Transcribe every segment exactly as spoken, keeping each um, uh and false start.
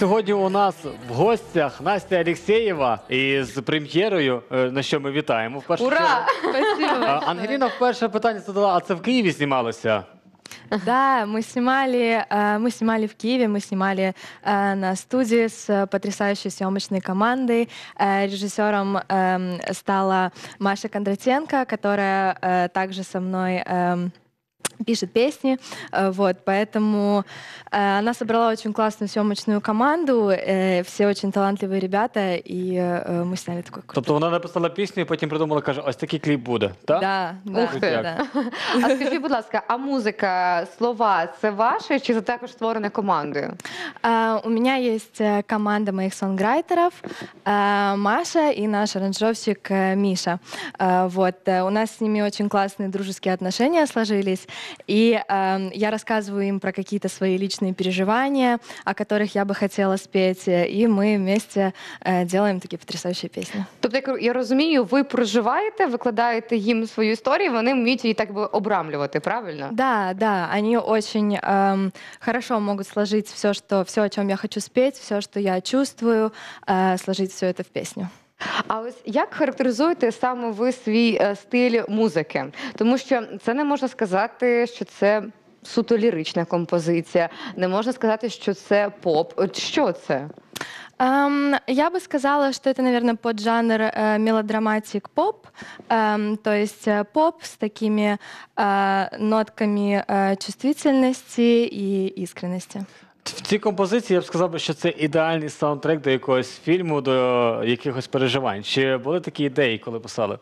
сьогодні у нас в гостях Настя Алєксєєва із прем'єрою, е, на що ми вітаємо. В першу Ура! чергу. Спасибо. А, Ангеліна вперше питання задала, а це в Києві знімалося? Да, мы снимали, э, мы снимали в Киеве, мы снимали э, на студии с потрясающей съемочной командой. Э, Режиссером эм, стала Маша Кондратенко, которая э, также со мной эм, пишет песни, э, вот, поэтому э, она собрала очень классную съемочную команду, э, все очень талантливые ребята, и э, мы сняли такой крутой. Тобто вона написала пісню і потім придумала, каже, ось такий кліп буде, так? Да, да, Ух ти. да. А скажіть, будь ласка, а музика, слова – це ваше чи це також створене командою? А, У меня есть э, команда моих сонграйтеров, э, Маша и наш аранжировщик э, Миша. Э, Вот, э, у нас с ними очень классные дружеские отношения сложились, и э, я рассказываю им про какие-то свои личные переживания, о которых я бы хотела спеть, э, и мы вместе э, делаем такие потрясающие песни. Тобто, як я розумію, ви проживаєте, викладаєте їм свою історію, вони вміють її так би обрамлювати, правильно? Да, да, они очень эм, хорошо могут сложить все, что, все, о чем я хочу спеть, все, что я чувствую, э, сложить все это в песню. А ось як характеризуєте саме ви свій е, стиль музики? Тому що це не можна сказати, що це суто лірична композиція, не можна сказати, що це поп. От що це? Эм, я бы сказала, что это, наверное, поджанр э, мелодраматик поп, эм, то есть э, поп с такими э, нотками э, чувствительности и искренности. В цій композиції я б сказав, би, що це ідеальний саундтрек до якогось фільму, до якихось переживань. Чи були такі ідеї, коли писали?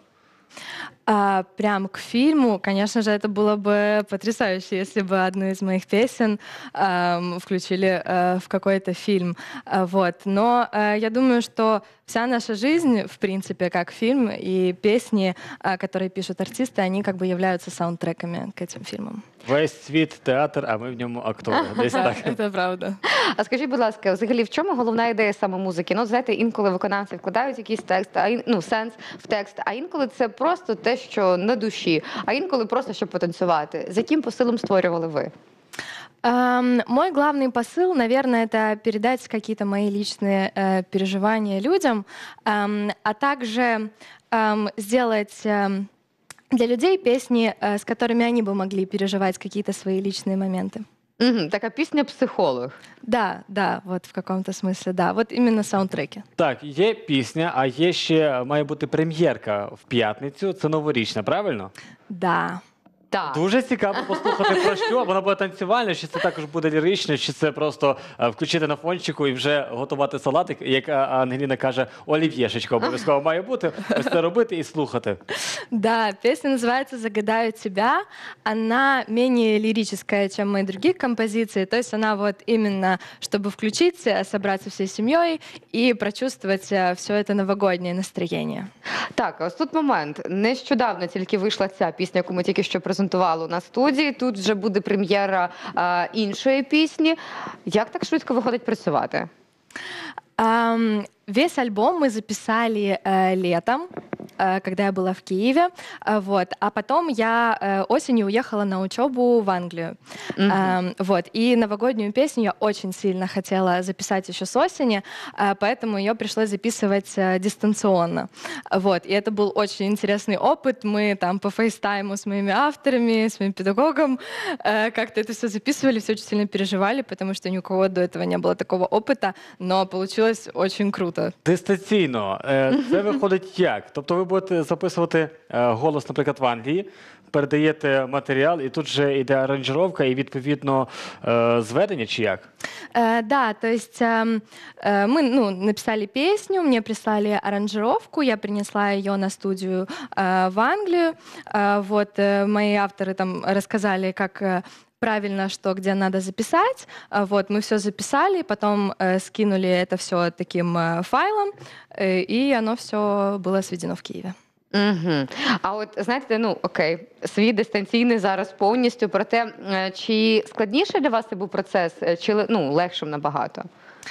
А, прям к фильму, конечно же, это было бы потрясающе, если бы одну из моих песен эм, включили э, в какой-то фильм. А, вот. Но э, я думаю, что вся наша жизнь, в принципе, как фильм, и песни, э, которые пишут артисты, они как бы являются саундтреками к этим фильмам. Весь світ театр, а ми в ньому актори. Десь так. Это правда. А скажіть, будь ласка, взагалі, в чому головна ідея саме музики? Ну, знаєте, інколи виконавці вкладають якийсь текст, а ін... ну, сенс в текст, а інколи це просто те, що на душі, а інколи просто, щоб потанцювати. З яким посилом створювали ви? Эм, Мой главный посыл, наверное, это передать какие-то мои личные э, переживания людям, эм, а также эм, сделать эм, для людей песни, э, с которыми они бы могли переживать какие-то свои личные моменты. Угу, така пісня «Психолог». Да, да, вот в каком-то смысле, да. Вот именно саундтреки. Так, є пісня, а є ще, має бути прем'єрка в п'ятницю. Це новорічна, правильно? Да. Так. Дуже цікаво послухати про що. Вона буде танцювальна, чи це також буде лірично, чи це просто е, включити на фончику і вже готувати салатик, як е, Ангеліна каже, олів'єшечка обов'язково має бути. Ось це робити і слухати. Да, песня называется «Загадаю тебя». Она менее лирическая, чем мои другие композиции. То есть она вот именно, чтобы включить, э, собраться всей семьей и прочувствовать все это новогоднее настроение. Так, ось тут момент. Нещодавно тільки вийшла ця пісня, яку ми тільки що презентували на студії. Тут вже буде прем'єра а, іншої пісні. Як так швидко виходить працювати? Ам, Весь альбом мы записали э, летом, э, когда я была в Киеве, э, вот. А потом я э, осенью уехала на учебу в Англию, Мгм. Эм, вот. И новогоднюю песню я очень сильно хотела записать еще с осени, э, поэтому ее пришлось записывать э, дистанционно, вот. И это был очень интересный опыт. Мы там по фейстайму с моими авторами, с моим педагогом э, как-то это все записывали, все очень сильно переживали, потому что ни у кого до этого не было такого опыта, но получилось очень круто. Дистанційно. Е, Це виходить як? Тобто ви будете записувати е, голос, наприклад, в Англії, передаєте матеріал, і тут же йде аранжировка і, відповідно, е, зведення, чи як? Э, Да, то есть эм, э, мы ну, написали песню, мне прислали аранжировку, я принесла ее на студию э, в Англию. Э, Вот э, мои авторы там рассказали, как э, правильно, что где надо записать. А, Вот, мы все записали, потом э, скинули это все таким э, файлом, э, и оно все было сведено в Киеве. Угу. А от знаєте, ну окей, свій дистанційний зараз повністю. Проте, е, чи складніше для вас це був процес, е, чи ле- ну, легшим набагато?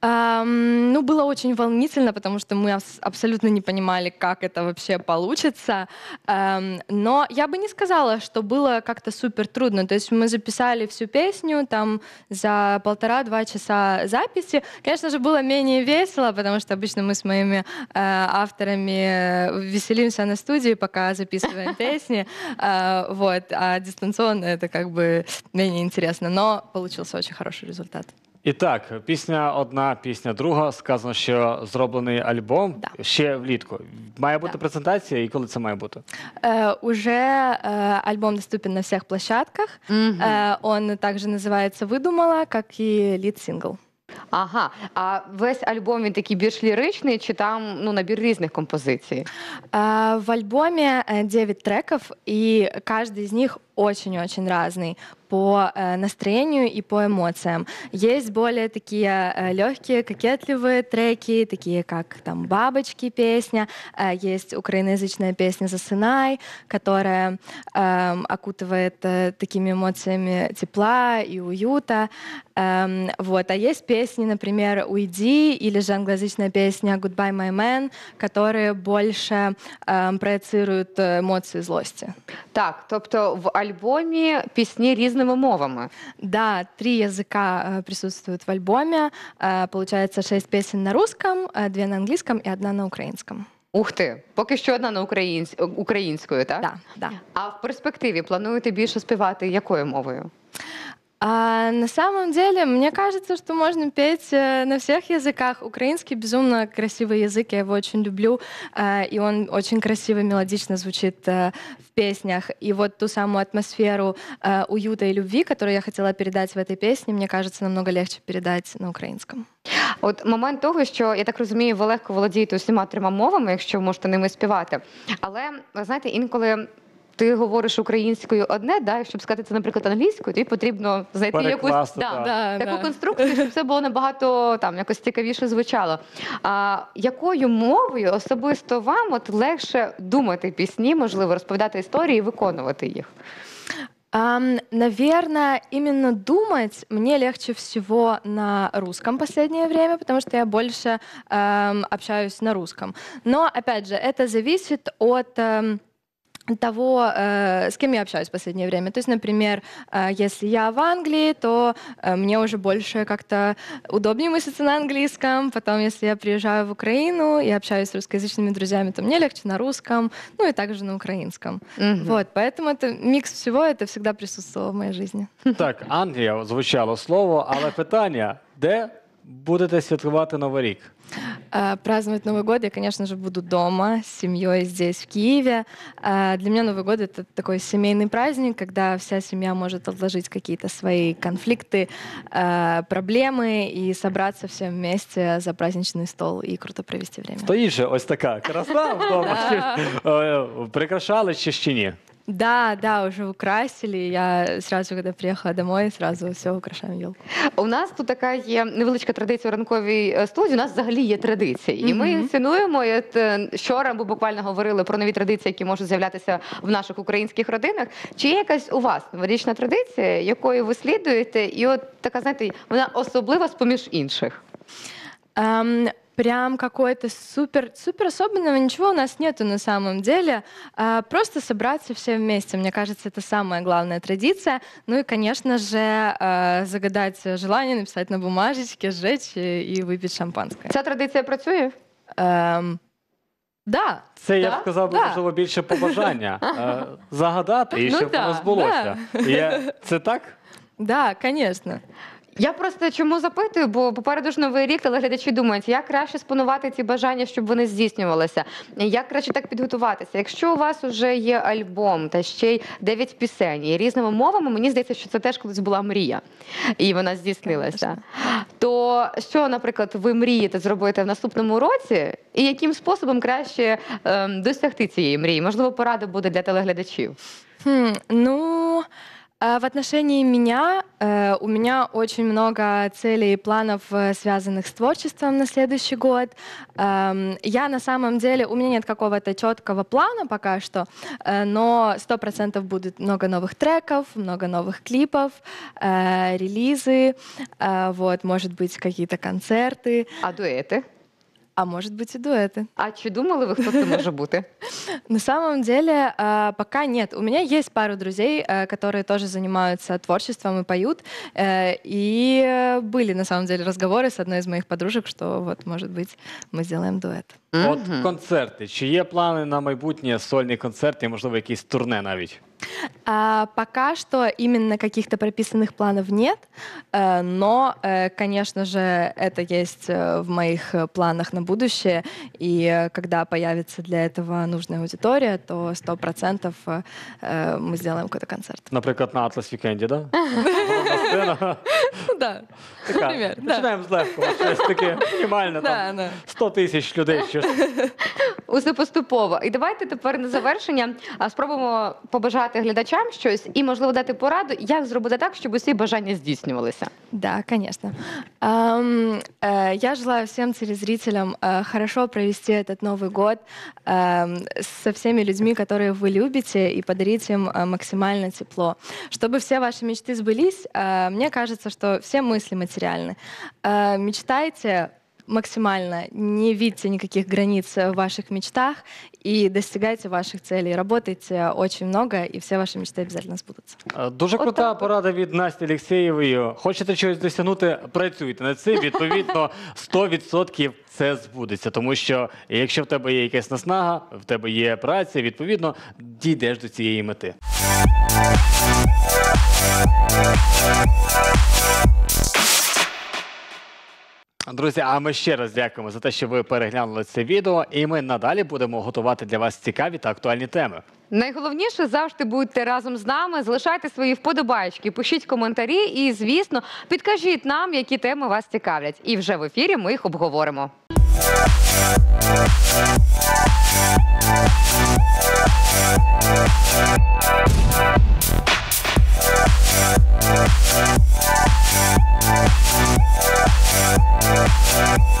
Ам, ну, было очень волнительно, потому что мы абс- абсолютно не понимали, как это вообще получится. Ам, но я бы не сказала, что было как-то супер трудно. То есть мы записали всю песню там за полтора-два часа записи. Конечно же, было менее весело, потому что обычно мы с моими э, авторами э, веселимся на студии, пока записываем песни. Э, Вот, а дистанционно это как бы менее интересно. Но получился очень хороший результат. І так, пісня одна, пісня друга. Сказано, що зроблений альбом Да. ще влітку. Має бути Да. презентація, і коли це має бути? Э, Уже э, альбом доступен на всех площадках. Мгм. Э, Он также называется «Выдумала», как и лид-сингл. Ага, а весь альбом він такий більш ліричний, чи там ну, набір різних композицій? А, В альбоме э, девять треков, и каждый из них очень-очень разный по э, настроению и по эмоциям. Есть более такие э, легкие, кокетливые треки, такие как там «Бабочки» песня, э, есть украиноязычная песня «Засынай», которая эм, окутывает э, такими эмоциями тепла и уюта. Эм, вот. А есть песни, например, «Уйди» или же англоязычная песня «Goodbye, my man», которые больше эм, проецируют э, эмоции злости. Так, тобто в альбомі пісні різними мовами. Да, три языка э, присутствуют в альбоме. Э, Получается шесть песен на русском, э, две на английском и одна на украинском. Ух ти, поки що одна на українсь... українською, так? Да, да. А в перспективі плануєте більше співати якою мовою? А на самом деле, мне кажется, что можно петь э, на всех языках. Украинский безумно красивый язык, я его очень люблю, э, и он очень красиво, мелодично звучит э, в песнях. И вот ту самую атмосферу э, уюта и любви, которую я хотела передать в этой песне, мне кажется, намного легче передать на украинском. От момент того, що я так розумію, ви легко володієте усіма трьома мовами, якщо можете ними співати. Але ви знаєте, інколи ти говориш українською одне, да, щоб сказати це, наприклад, англійською, тобі потрібно знайти якусь Перекласти, да, так. Да, таку да. конструкцію, щоб це було набагато там якось цікавіше звучало. А якою мовою особисто вам от легше думати пісні, можливо, розповідати історії і виконувати їх? Ам, наверное, именно думать мне легче всего на русском последнее время, потому что я больше эм, общаюсь на русском. Но, опять же, это зависит от эм, того, э, с кем я общаюсь в последнее время. То есть, например, э, если я в Англии, то э, мне уже больше как-то удобнее мыслиться на английском. Потом, если я приезжаю в Украину и общаюсь с русскоязычными друзьями, то мне легче на русском, ну и также на украинском. Мгм. Вот, поэтому это микс всего, это всегда присутствовало в моей жизни. Так, Англія звучало слово, але питання: де будете святкувати Новий рік? Э, Праздновать Новый год я, конечно же, буду дома с семьей здесь, в Киеве. Э, Для меня Новый год — это такой семейный праздник, когда вся семья может отложить какие-то свои конфликты, э, проблемы и собраться всем вместе за праздничный стол и круто провести время. Стоїть же ось така краса вдома. Чи, е, прикрашали чи ще ні? Да, да, уже украсили. Я сразу, когда приехала домой, сразу все украшаем елку. У нас тут така є невеличка традиція у ранковій е, студії. У нас взагалі є традиції. І ми Мгм. інсценуємо. І от, е, вчора ми буквально говорили про нові традиції, які можуть з'являтися в наших українських родинах. Чи є якась у вас новорічна традиція, якою ви слідуєте? І от така, знаєте, вона особлива з-поміж інших. Ам, Прям какой-то супер, супер особенного ничего у нас нету на самом деле. А, Просто собраться все вместе. Мне кажется, это самая главная традиция. Ну и, конечно же, а, загадать желание, написать на бумажечке, сжечь и, и выпить шампанское. Ця традиція працює? Эм, Да. Це, я Да? б сказав, би, Да. можливо, більше побажання. Е, Загадати і Ну щоб да, воно збулося. Є- Це так? Да, конечно. Я просто чому запитую, бо попереду ж новий рік, але глядачі думають, як краще спонувати ці бажання, щоб вони здійснювалися, як краще так підготуватися. Якщо у вас вже є альбом та ще й дев'ять пісень і різними мовами, мені здається, що це теж колись була мрія, і вона здійснилася. То що, наприклад, ви мрієте зробити в наступному році, і яким способом краще ем, досягти цієї мрії? Можливо, порада буде для телеглядачів. Хм, ну, А В отношении меня, э, у меня очень много целей и планов, э, связанных с творчеством на следующий год. Эм, Я на самом деле, у меня нет какого-то четкого плана пока что, э, но сто процентов будет много новых треков, много новых клипов, э, релизы, э, вот, может быть, какие-то концерты, А дуети? а может быть и дуэты. А чи думали ви, хто це може бути? На самом деле, э, пока нет. У меня есть пару друзей, э, которые тоже занимаются творчеством и поют. э, И э, были, на самом деле, разговоры с одной из моих подружек, что вот, может быть, мы сделаем дуэт. От концерти. Чи є плани на майбутнє сольні концерти, можливо, якісь турне навіть? А, Пока что именно каких-то прописанных планов нет, э, но, э, конечно же, это есть э, в моих э, планах на будущее. И э, когда появится для этого нужная аудитория, то сто процентов э, э, мы сделаем какой-то концерт. Наприклад, на Атлас Вікенді, да? Головна сцена. Ну да, Така, например, да. починаємо з легкого, щось таке мінімальне, Да, там да. сто тисяч людей, щось. Усе поступово. І давайте тепер на завершення а, спробуємо побажати глядачам щось і, можливо, дати пораду, як зробити так, щоб усі бажання здійснювалися. Да, конечно. Ам, э, Я желаю всем телезрителям э, хорошо провести этот Новый год эм, со всеми людьми, которые вы любите, и подарить им э, максимально тепло. Чтобы все ваши мечты сбылись, э, мне кажется, что все мысли материальны. Э, Мечтайте максимально, не видите никаких границ в ваших мечтах и достигайте ваших целей. Работайте очень много, и все ваши мечты обязательно сбудутся. Е, Дуже крута так от. порада від Насті Олексєєвої. Хочете чогось досягнути, працюйте над цим. Відповідно, сто відсотків це збудеться. Тому що якщо в тебе є якась наснага, в тебе є праця, відповідно, дійдеш до цієї мети. Друзі, а ми ще раз дякуємо за те, що ви переглянули це відео, і ми надалі будемо готувати для вас цікаві та актуальні теми. Найголовніше завжди будьте разом з нами, залишайте свої вподобайки, пишіть коментарі і, звісно, підкажіть нам, які теми вас цікавлять. І вже в ефірі ми їх обговоримо. We'll be right back.